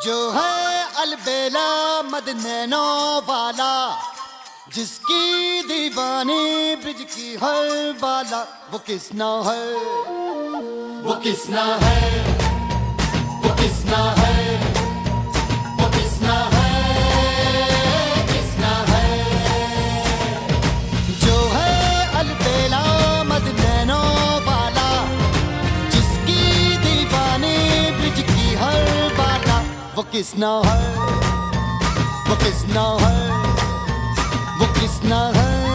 जो है अलबेला मद नैनो वाला, जिसकी दीवानी ब्रिज की हर वाला, वो किसना है, वो किसना है, वो किसना है, वो किसना है, किसना है। जो है अलबेला मद नैनो वाला, जिसकी दीवानी ब्रिज की हर वाला, वो किसना है, वो किसना है, वो किसना है।